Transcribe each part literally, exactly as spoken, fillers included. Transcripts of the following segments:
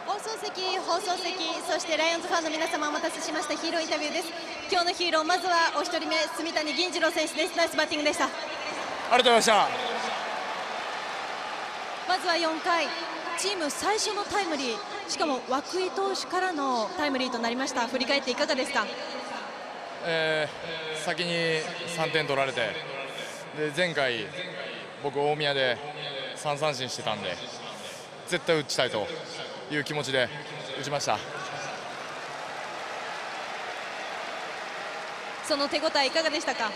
放送席、放送席、そしてライオンズファンの皆様、お待たせしましたヒーローインタビューです。今日のヒーロー、まずはお一人目、住谷銀次郎選手です。ナイスバッティングでした。ありがとうございました。 まずはよんかい、チーム最初のタイムリー、しかも涌井投手からのタイムリーとなりました。振り返っていかがですか？ えー、先にさんてん取られて、で前回、僕、大宮でさん三振してたんで、絶対打ちたいという気持ちで打ちました。 その手応えいかがでしたか？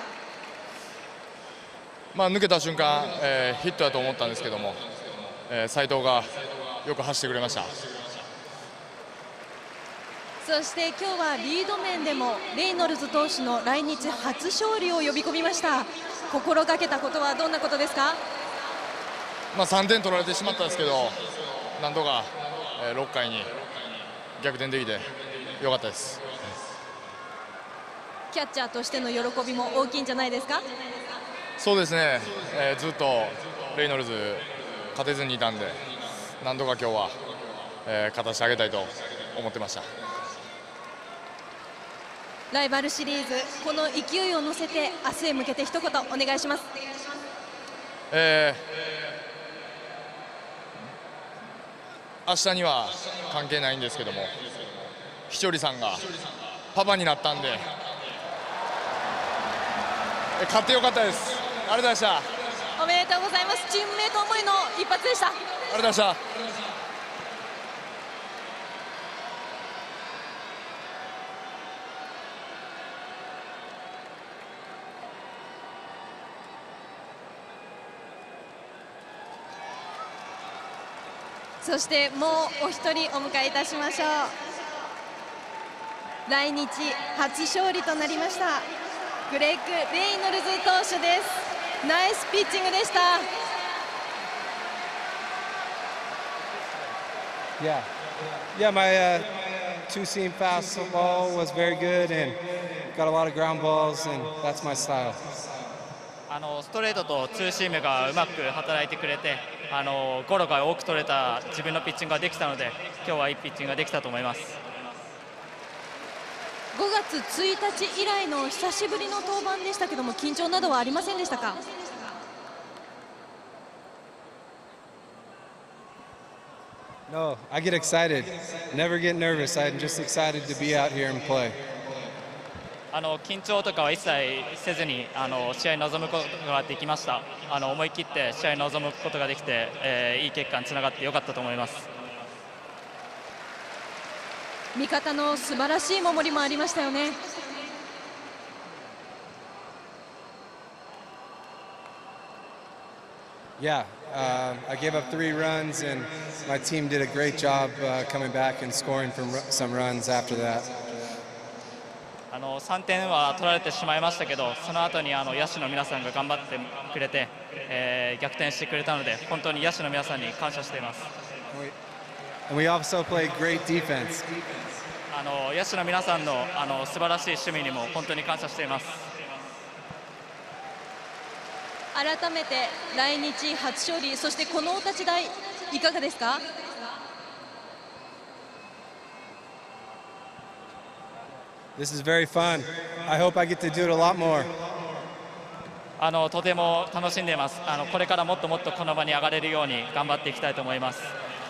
まあ、抜けた瞬間、えー、ヒットだと思ったんですけども、えー、斉藤がよく走ってくれました。 そして今日はリード面でもレイノルズ投手の来日初勝利を呼び込みました。心がけたことはどんなことですか？ まあ、さんてん取られてしまったんですけど、なんとか、えー、ろっかいに逆転できてよかったです。 キャッチャーとしての喜びも大きいんじゃないですか？ そうですね、えー、ずっとレイノルズ勝てずにいたんで、なんとか今日は、えー、勝たせてあげたいと思ってました。 ライバルシリーズ、この勢いを乗せて明日へ向けて一言お願いします。 えー、明日には関係ないんですけども、ひとりさんがパパになったんで、勝ってよかったです。ありがとうございました。 おめでとうございます。チームメート思いの一発でした。ありがとうございました。 そしてもうお一人お迎えいたしましょう。来日初勝利となりましたグレッグ・レイノルズ投手です。ナイスピッチングでした。 Yeah, yeah, my uh, two-seam fastball was very good and got a lot of ground balls, and that's my style. あのストレートとツーシームがうまく働いてくれて、あのゴロが多く取れた自分のピッチングができたので、今日はいいピッチングができたと思います。 ごがつついたち以来の久しぶりの登板でしたけども、緊張などはありませんでしたか？ No, I get excited. Never get nervous. I'm just excited to be out here and play. あの緊張とかは一切せずにあの試合に臨むことができました。あの思い切って試合に臨むことができて、えー、いい結果につながってよかったと思います。 味方の素晴らしい守りもありましたよね。 Yeah, uh, I gave up three runs, and my team did a great job uh, coming back and scoring from some runs after that. あのさんてんは取られてしまいましたけど、その後にあの野手の皆さんが頑張ってくれて、えー、逆転してくれたので、本当に野手の皆さんに感謝しています。 And we also played great defense. あの野手の皆さんのあの素晴らしい守備にも本当に感謝しています。 改めて来日初勝利、そしてこのお立ち台いかがですか ？This is very fun. I hope I get to do it a lot more. あのとても楽しんでいます。あのこれからもっともっとこの場に上がれるように頑張っていきたいと思います。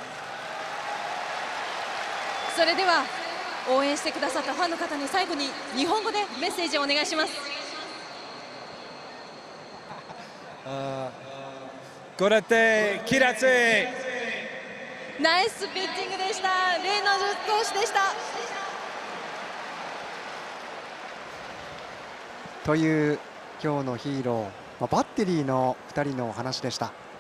それでは応援してくださったファンの方に最後に日本語でメッセージをお願いします。 ゴラテキラツェナイスピッチングでした。レイノルズ投手でした。 という今日のヒーロー、まあ、バッテリーのふたりのお話でした。